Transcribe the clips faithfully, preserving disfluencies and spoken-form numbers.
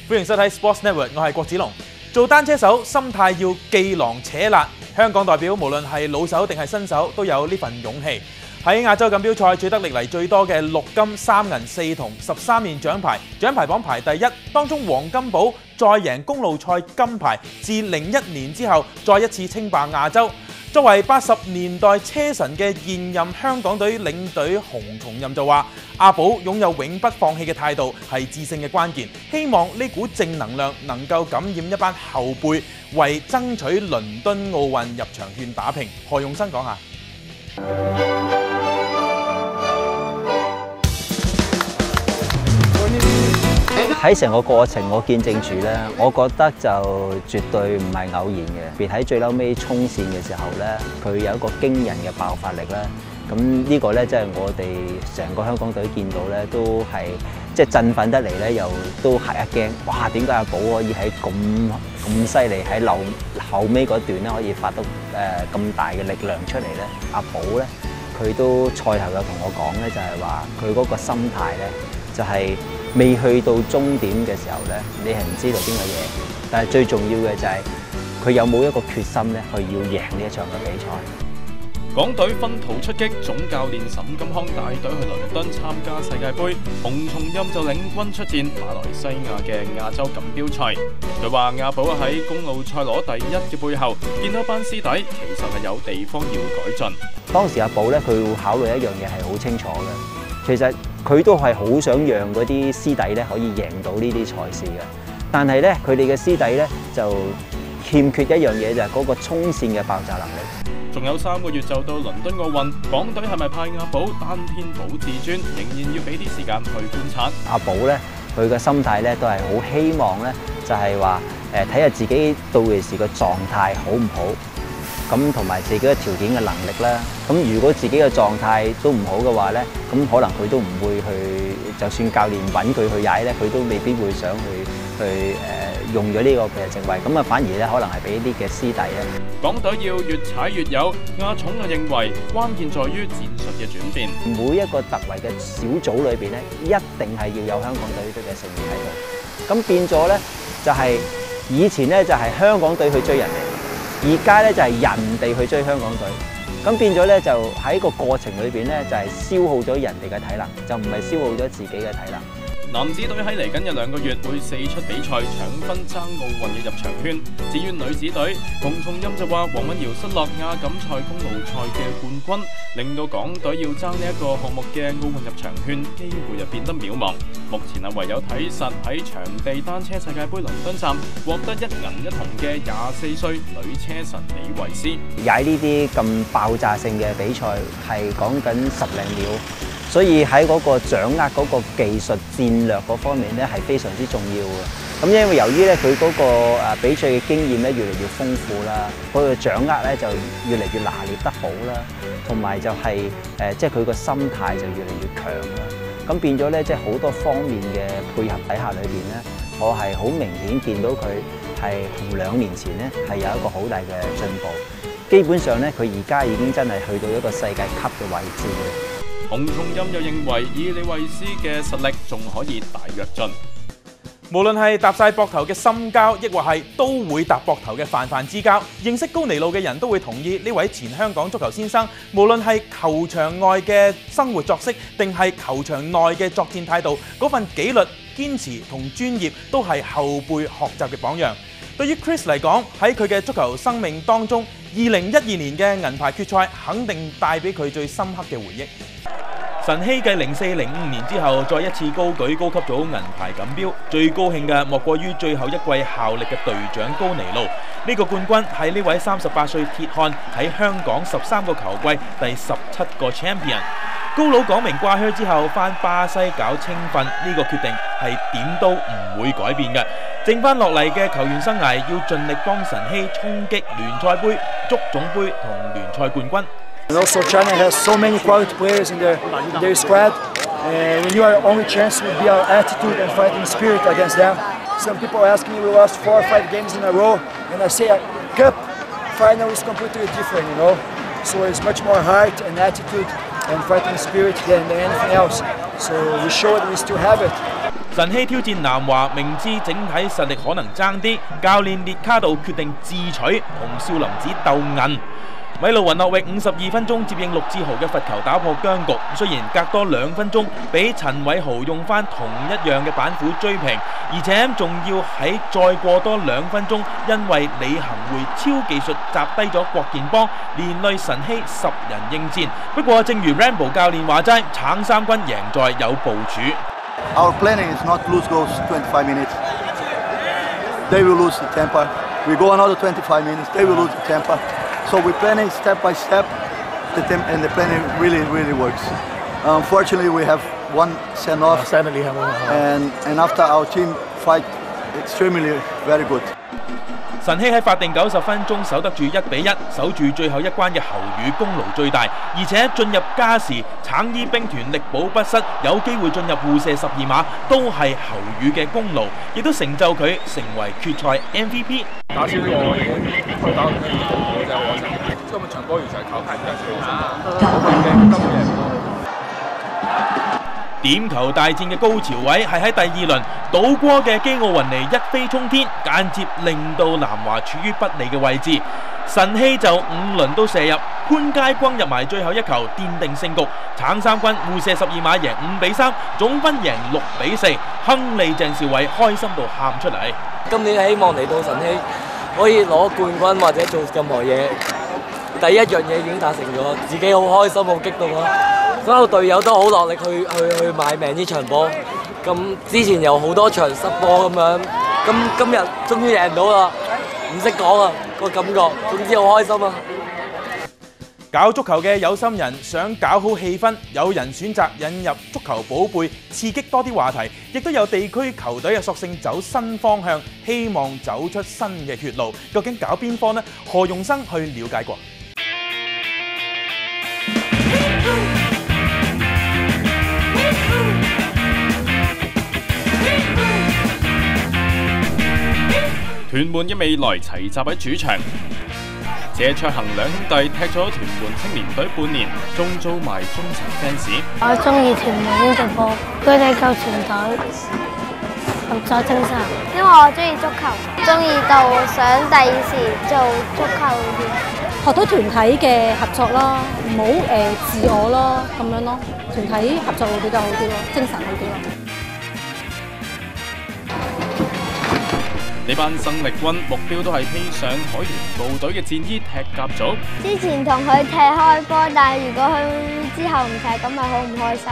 歡迎收睇 Sports Network， 我係郭子龍。做單車手，心態要既狼且辣。香港代表無論係老手定係新手，都有呢份勇氣。喺亞洲錦標賽取得歷嚟最多嘅六金三銀四銅十三面獎牌，獎牌榜排第一。當中黃金寶再贏公路賽金牌，自零一年之後再一次稱霸亞洲。作為八十年代車神嘅現任香港隊領隊洪松蔭就話：阿寶擁有永不放棄嘅態度係致勝嘅關鍵，希望呢股正能量能夠感染一班後輩，為爭取倫敦奧運入場券打拼。何勇生講下。 喺成個過程，我見證住咧，我覺得就絕對唔係偶然嘅。別喺最嬲尾衝線嘅時候咧，佢有一個驚人嘅爆發力啦。咁呢個咧，即係我哋成個香港隊見到咧，都係即係振奮得嚟咧，又都嚇一驚。哇！點解阿寶可以喺咁咁犀利喺後後尾嗰段咧，可以發到誒咁大嘅力量出嚟咧？阿寶咧，佢都賽後有同我講咧，就係話佢嗰個心態咧，就係、是。未去到終點嘅時候咧，你係唔知道邊個贏，但係最重要嘅就係佢有冇一個決心咧，去要贏呢一場嘅比賽。 港隊分途出擊，總教練沈金康帶隊去倫敦參加世界盃，洪松蔭就領軍出戰馬來西亞嘅亞洲錦標賽。佢話亞寶喺公路賽攞第一嘅背後，見到班師弟其實係有地方要改進。當時阿寶咧，佢會考慮一樣嘢係好清楚嘅。其實佢都係好想讓嗰啲師弟咧可以贏到呢啲賽事嘅，但係咧佢哋嘅師弟咧就欠缺一樣嘢，就係嗰個衝線嘅爆炸能力。仲有三個月就到倫敦奧運，港隊係咪派阿寶單天保至尊，仍然要俾啲時間去觀察。阿寶咧，佢嘅心態咧都係好希望咧，就係話誒睇下自己到時個狀態好唔好。咁同埋自己嘅條件嘅能力啦，咁如果自己嘅狀態都唔好嘅話咧，咁可能佢都唔會去，就算教練揾佢去踩咧，佢都未必會想去去誒、呃、用咗呢個嘅席位，咁啊反而咧可能係俾啲嘅師弟咧。港隊要越踩越有，阿重就認為關鍵在於戰術嘅轉變。每一個突圍嘅小組裏邊咧，一定係要有香港隊隊嘅成員喺度。咁變咗咧，就係、是、以前咧就係、是、香港隊去追人哋。而家咧就係人哋去追香港隊，咁變咗咧就喺個過程裏邊咧就係消耗咗人哋嘅體能，就唔係消耗咗自己嘅體能。男子隊喺嚟緊嘅兩個月會四出比賽搶分爭奧運嘅入場圈。至於女子隊，洪松蔭就話黃蘊瑤失落亞錦賽公路賽嘅冠軍，令到港隊要爭呢一個項目嘅奧運入場圈機會就變得渺茫。目前啊唯有睇實喺場地單車世界盃倫敦站獲得一銀一銅嘅廿四歲女車神李慧詩。踩呢啲咁爆炸性嘅比賽係講緊十零秒。所以喺嗰個掌握嗰個技術戰略嗰方面咧係非常之重要嘅。咁因為由於咧佢嗰個誒比賽嘅經驗咧越嚟越豐富啦，佢嘅掌握咧就越嚟越拿捏得好啦，同埋就係誒即係佢個心態就越嚟越強啦。咁變咗咧即係好多方面嘅配合底下裏邊咧，我係好明顯見到佢係同兩年前咧係有一個好大嘅進步。基本上咧佢而家已經真係去到一個世界級嘅位置嘅。洪松蔭又認為，以李慧詩嘅實力，仲可以大躍進。 無論係搭晒膊頭嘅深交，抑或係都會搭膊頭嘅泛泛之交，認識高尼路嘅人都會同意呢位前香港足球先生，無論係球場外嘅生活作息，定係球場內嘅作戰態度，嗰份紀律、堅持同專業，都係後輩學習嘅榜樣。對於 Chris 嚟講，喺佢嘅足球生命當中，二零一二年嘅銀牌決賽肯定帶俾佢最深刻嘅回憶。晨曦繼零四零五年之後，再一次高舉高級組銀牌錦標，最高興嘅莫過於最後一季效力嘅隊長高尼路。呢個冠軍係呢位三十八歲鐵漢喺香港十三個球季第十七個 champion。高佬講明掛靴之後返巴西搞青訓，呢個決定係點都唔會改變嘅。剩翻落嚟嘅球員生涯要盡力幫晨曦衝擊聯賽杯、足總杯同聯賽冠軍。 And also China has so many quality players in their, in their squad, and when you are only chance would be our attitude and fighting spirit against them. Some people ask me, we lost four or five games in a row, and I say a cup final is completely different, you know. So it's much more heart and attitude and fighting spirit than, than anything else. So we show that we still have it. 晨曦挑戰南華，明知整體實力可能爭啲，教練列卡度決定自取，同少林寺鬥銀。米路雲諾域五十二分鐘接應陸志豪嘅罰球打破僵局，雖然隔多兩分鐘俾陳偉豪用翻同一樣嘅板斧追平，而且仲要喺再過多兩分鐘，因為李行會超技術襲低咗郭建邦，連累晨曦十人應戰。不過正如 Rambo 教練話齋，橙三軍贏在有部署。 Our planning is not lose goals twenty-five minutes. They will lose the temper. We go another twenty-five minutes. They will lose the temper. So we're planning step by step, the temp and the planning really, really works. Unfortunately, we have one send off, and and after our team fight extremely very good. 晨曦喺法定九十分鐘守得住一比一，守住最後一關嘅侯宇功勞最大，而且進入加時，橙衣兵團力保不失，有機會進入互射十二碼，都係侯宇嘅功勞，亦都成就佢成為決賽 M V P。 打超過已經可以打到呢個嘅啫，我成今日場波完全係靠太多小心，好勁嘅今日。 點球大戰嘅高潮位係喺第二輪，倒戈嘅基奧雲尼一飛沖天，間接令到南華處於不利嘅位置。晨曦就五輪都射入，潘佳轟入埋最後一球，奠定勝局。橙三軍互射十二碼贏五比三，總分贏六比四。亨利鄭少偉開心到喊出嚟。 今年希望嚟到晨曦可以攞冠軍或者做任何嘢，第一樣嘢已經達成咗，自己好開心好激動啦！所有隊友都好落力去去去買命呢場波。咁之前有好多場失波咁樣，咁今日終於贏到啦！唔識講啊個感覺，總之好開心啊！ 搞足球嘅有心人想搞好氣氛，有人選擇引入足球寶貝，刺激多啲話題，亦都有地區球隊嘅索性走新方向，希望走出新嘅血路。究竟搞邊科呢？何容生去了解過。 屯門嘅未來齊集喺主場。謝卓恒兩兄弟踢咗屯門青年隊半年，仲做埋忠誠 fans。 我中意屯門呢隊波，佢哋夠團隊，合作精神。因為我中意足球，中意到想第時做足球員。 學到團體嘅合作啦，唔好誒自我咯，咁樣咯，團體合作會比較好啲咯，精神好啲咯。 呢班生力軍目標都係披上海員部隊嘅戰衣踢甲組。 之前同佢踢開波，但係如果佢之後唔踢，咁咪好唔開心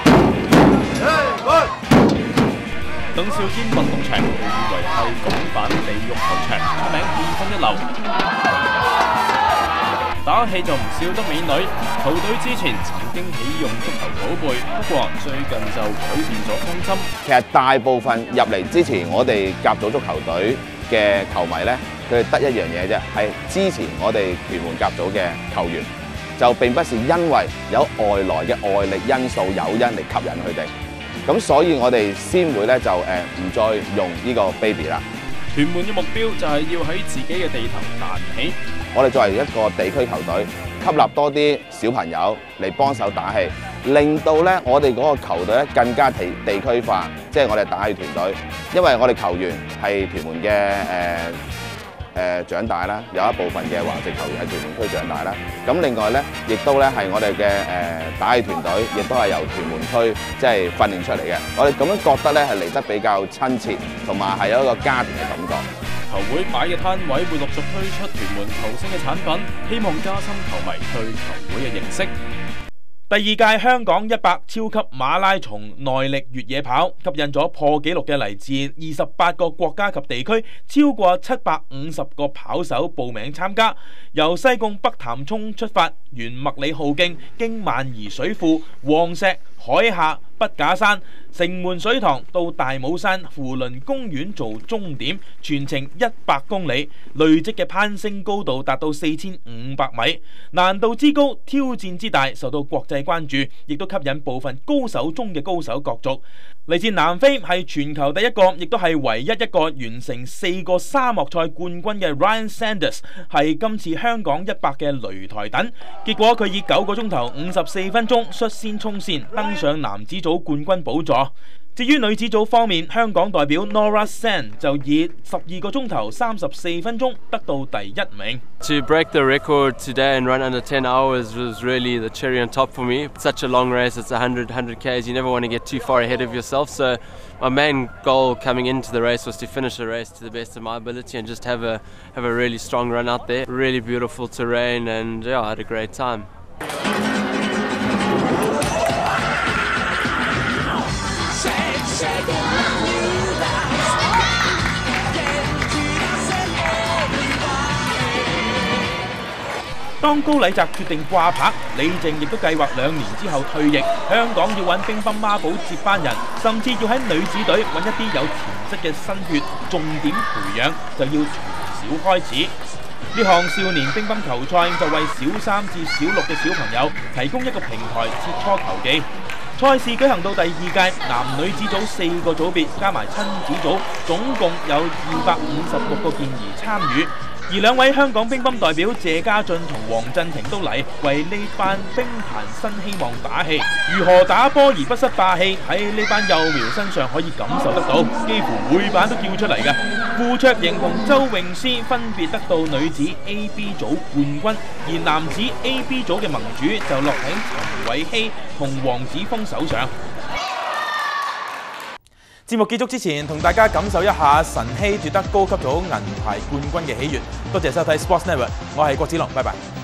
咯。 鄧兆堅運動場被譽為係港版地獄球場，個名二分一流。打氣就唔少得美女，球隊之前曾經起用足球寶貝，不過最近就改變咗方針。 其實大部分入嚟之前，我哋甲組足球隊嘅球迷呢，佢哋得一樣嘢啫，係支持我哋屯門甲組嘅球員，就並不是因為有外來嘅外力因素誘因嚟吸引佢哋。咁所以我哋先會咧就誒唔再用呢個 baby 啦。 屯門嘅目標就係要喺自己嘅地頭彈起。 我哋作為一個地區球隊，吸納多啲小朋友嚟幫手打氣，令到咧我哋嗰個球隊咧更加地地區化，即係我哋打氣團隊。因為我哋球員係屯門嘅誒誒長大啦，有一部分嘅華籍球員喺屯門區長大啦。咁另外咧，亦都咧係我哋嘅誒打氣團隊，亦都係由屯門區即係訓練出嚟嘅。我哋咁樣覺得咧係嚟得比較親切，同埋係有一個家庭嘅感覺。 球會擺嘅攤位會陸續推出屯門球星嘅產品，希望加深球迷對球會嘅認識。第二屆香港一百超級馬拉松耐力越野跑吸引咗破紀錄嘅嚟自二十八個國家及地區，超過七百五十個跑手報名參加。由西貢北潭涌出發，沿麥理浩徑經萬宜水庫、黃石、海下、筆架山、城門水塘到大帽山扶輪公園做終點，全程一百公里，累積嘅攀升高度達到四千五百米，難度之高，挑戰之大，受到國際關注，亦都吸引部分高手中嘅高手角逐。嚟自南非係全球第一個，亦都係唯一一個完成四個沙漠賽冠軍嘅 Ryan Sanders， 係今次香港一百嘅擂台躉。結果佢以九個鐘頭五十四分鐘率先衝線，登上男子組冠軍寶座。 至於女子組方面，香港代表 Nora Sen 就以十二個鐘頭三十四分鐘得到第一名。 To break the record today and run under ten hours was really the cherry on top for me. Such a long race, it's one hundred, one hundred Ks, you never want to get too far ahead of yourself. So my main goal coming into the race was to finish the race to the best of my ability and just have a, have a really strong run out there. Really beautiful terrain and yeah, I had a great time. 當高禮澤決定掛牌，李靜亦都計劃兩年之後退役。香港要揾乒乓孖寶接班人，甚至要喺女子隊揾一啲有潛質嘅新血，重點培養就要從小開始。呢項少年乒乓球賽就為小三至小六嘅小朋友提供一個平台切磋球技。賽事舉行到第二屆，男女子組四個組別加埋親子組，總共有二百五十六個健兒參與。而兩位香港乒乓代表謝家俊同黃鎮廷都嚟為呢班乒壇新希望打氣。如何打波而不失霸氣，喺呢班幼苗身上可以感受得到，幾乎每版都叫出嚟嘅。傅卓瑩同周詠詩分別得到女子 A B 組冠軍，而男子 A B 組嘅盟主就落喺陳偉希同黃子峰手上。節目結束之前，同大家感受一下晨曦奪得高級組銀牌冠軍嘅喜悅。多謝收睇 Sports Network， 我係郭子龍，拜拜。